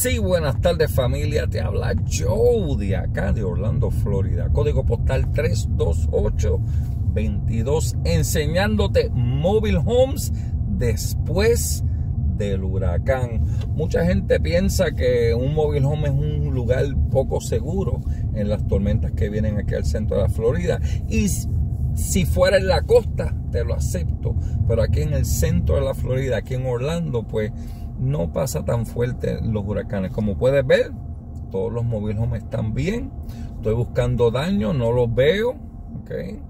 Sí, buenas tardes familia, te habla Joe de acá de Orlando, Florida, código postal 32822, enseñándote mobile homes después del huracán. Mucha gente piensa que un mobile home es un lugar poco seguro en las tormentas que vienen aquí al centro de la Florida, y si fuera en la costa te lo acepto, pero aquí en el centro de la Florida, aquí en Orlando, pues no pasa tan fuerte los huracanes. Como puedes ver, todos los mobile homes están bien. Estoy buscando daños, no los veo. Okay.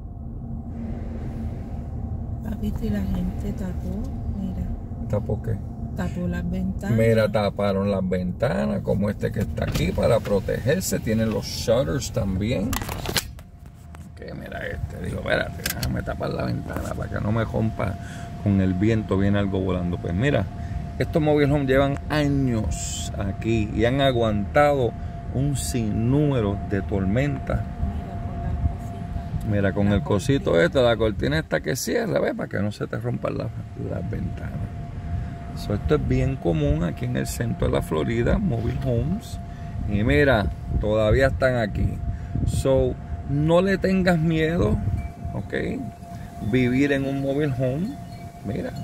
Papi, si la gente tapó, mira. ¿Tapó qué? Tapó las ventanas. Mira, taparon las ventanas, como este que está aquí, para protegerse. Tienen los shutters también. Okay, mira este. Digo, espérate, déjame tapar la ventana para que no me rompa con el viento. Viene algo volando. Pues mira, estos mobile homes llevan años aquí y han aguantado un sinnúmero de tormentas. Mira, con el cosito este, la cortina esta que cierra, ¿ves? Para que no se te rompan las ventanas. Esto es bien común aquí en el centro de la Florida, mobile homes. Y mira, todavía están aquí. So, no le tengas miedo, ¿ok? Vivir en un mobile home. Mira.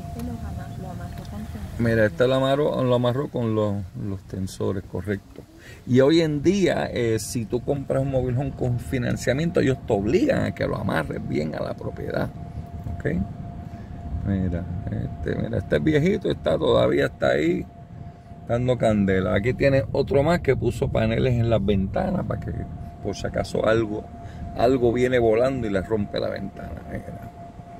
Mira, este lo amarró con los tensores, correcto. Y hoy en día, si tú compras un mobile home con financiamiento, ellos te obligan a que lo amarres bien a la propiedad. ¿Ok? Mira, este viejito todavía está ahí dando candela. Aquí tiene otro más que puso paneles en las ventanas para que por si acaso algo viene volando y le rompe la ventana. Mira.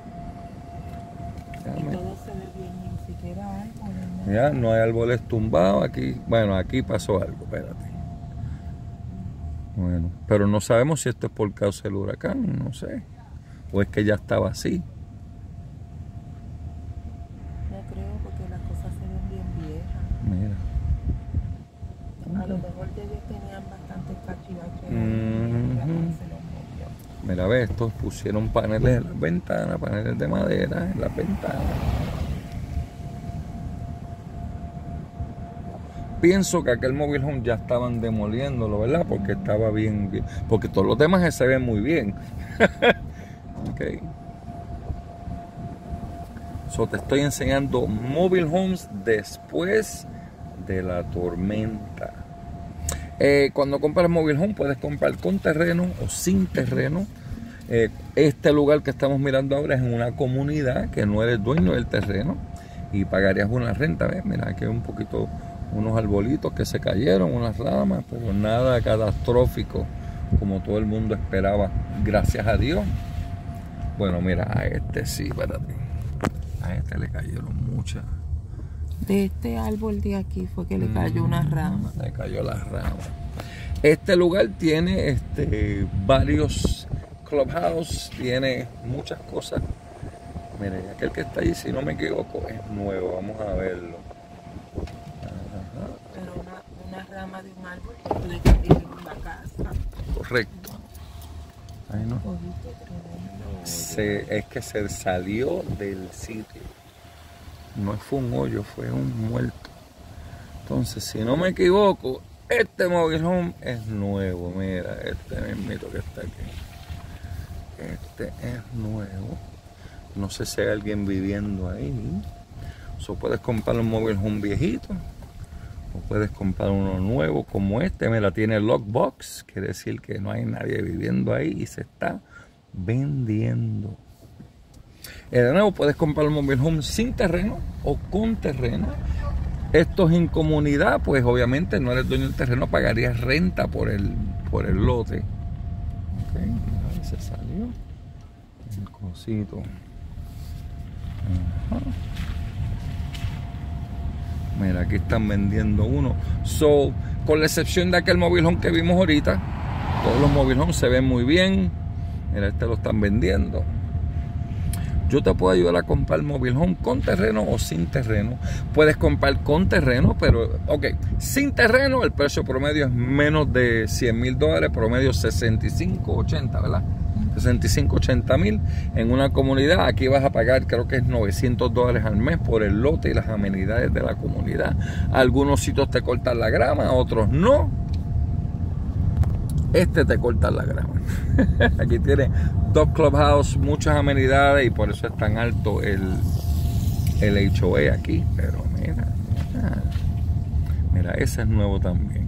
Ya, no hay árboles tumbados aquí. Bueno, aquí pasó algo, espérate. Bueno, pero no sabemos si esto es por causa del huracán, no sé. O es que ya estaba así. No creo, porque las cosas se ven bien viejas. Mira. A lo mejor de ellos tenían bastantes cachivaches. Mira, ve, estos pusieron paneles en las ventanas, paneles de madera en las ventanas. Pienso que aquel mobile home ya estaban demoliéndolo, ¿verdad? Porque estaba bien. Porque todos los demás se ven muy bien. Ok. So, te estoy enseñando mobile homes después de la tormenta. Cuando compras mobile home, puedes comprar con terreno o sin terreno. Este lugar que estamos mirando ahora es en una comunidad que no eres dueño del terreno y pagarías una renta. ¿Ves? Mira, aquí hay un poquito, unos arbolitos que se cayeron, unas ramas, pero nada catastrófico como todo el mundo esperaba, gracias a Dios. Bueno, mira, a este sí, espérate. A este le cayeron muchas. De este árbol de aquí fue que le cayó una rama. Le cayó la rama. Este lugar tiene varios clubhouse, tiene muchas cosas. Mire, aquel que está ahí, si no me equivoco, es nuevo. Vamos a verlo. Pero una rama de un árbol le cayó en una casa. Correcto. Ahí no. Es que se salió del sitio. No fue un hoyo, fue un muerto. Entonces, si no me equivoco, este mobile home es nuevo. Mira, este mismito que está aquí. Este es nuevo. No sé si hay alguien viviendo ahí. So, puedes comprar un mobile home viejito o puedes comprar uno nuevo como este. Mira, tiene lockbox, quiere decir que no hay nadie viviendo ahí y se está vendiendo. De nuevo, puedes comprar un mobile home sin terreno o con terreno. Estos en comunidad, pues obviamente no eres dueño del terreno, pagarías renta por el lote. Ok, ahí se salió el cosito. Ajá. Mira, aquí están vendiendo uno. So, con la excepción de aquel mobile home que vimos ahorita, todos los mobile homes se ven muy bien. Mira, este lo están vendiendo. Yo te puedo ayudar a comprar mobile home con terreno o sin terreno. Puedes comprar con terreno, pero, ok, sin terreno el precio promedio es menos de $100,000, promedio 65, 80, ¿verdad? $65,000, $80,000 en una comunidad. Aquí vas a pagar, creo que es $900 al mes por el lote y las amenidades de la comunidad. Algunos sitios te cortan la grama, otros no. Este te corta la grama. Aquí tiene dos clubhouse, muchas amenidades, y por eso es tan alto el HOA aquí. Pero mira, ese es nuevo también.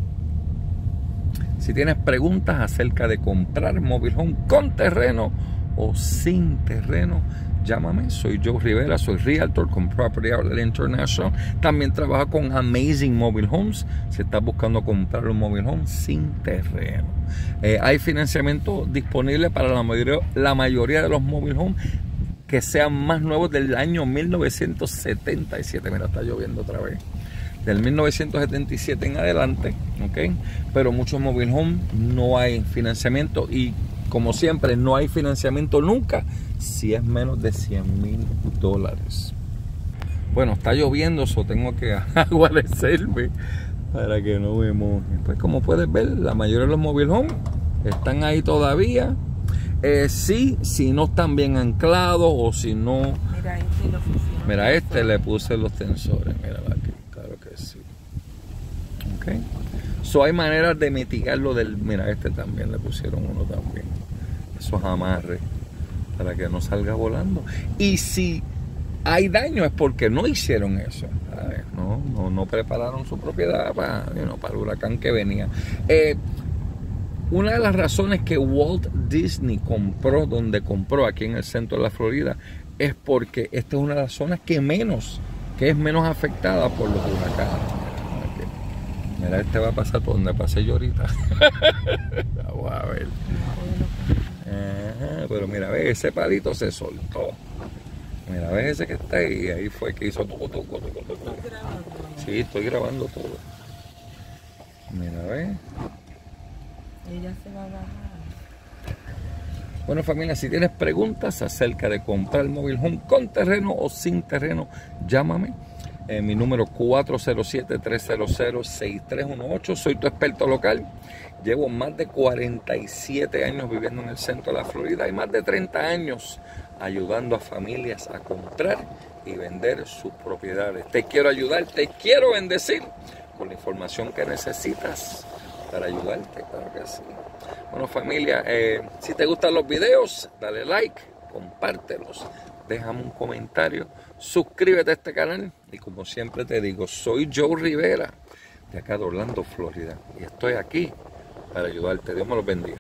Si tienes preguntas acerca de comprar mobile home con terreno o sin terreno, llámame. Soy Joe Rivera, soy Realtor con Property Outlet International. También trabajo con Amazing Mobile Homes si estás buscando comprar un mobile home sin terreno. Hay financiamiento disponible para la mayoría de los mobile homes que sean más nuevos del año 1977. Mira, está lloviendo otra vez. Del 1977 en adelante, ¿ok? Pero muchos mobile homes no hay financiamiento, y como siempre, no hay financiamiento nunca si es menos de $100,000. Bueno, está lloviendo, eso tengo que aguarecerme para que no me moje. Pues como puedes ver, la mayoría de los mobile homes están ahí todavía. Sí, si no están bien anclados o si no... Mira, este le puse los tensores, mírala aquí, claro que sí. Ok. So hay maneras de mitigarlo mira, este también le pusieron uno también. Esos amarres para que no salga volando. Y si hay daño es porque no hicieron eso, ¿sabes? No prepararon su propiedad para el huracán que venía. Una de las razones que Walt Disney compró donde compró, aquí en el centro de la Florida, es porque esta es una de las zonas que es menos afectada por los huracanes. Mira, este va a pasar por donde pasé yo ahorita. Vamos a ver. Pero mira, ve, ese palito se soltó. Mira, ves ese que está ahí. Ahí fue que hizo todo. Sí, estoy grabando todo. Mira, ve. Ella se va a bajar. Bueno, familia, si tienes preguntas acerca de comprar el mobile home con terreno o sin terreno, llámame. Mi número 407-300-6318. Soy tu experto local. Llevo más de 47 años viviendo en el centro de la Florida y más de 30 años ayudando a familias a comprar y vender sus propiedades. Te quiero ayudar, te quiero bendecir con la información que necesitas para ayudarte, claro que sí. Bueno, familia, si te gustan los videos, dale like, compártelos, déjame un comentario, suscríbete a este canal, y como siempre te digo, soy Joe Rivera de acá de Orlando, Florida, y estoy aquí para ayudarte. Dios me los bendiga.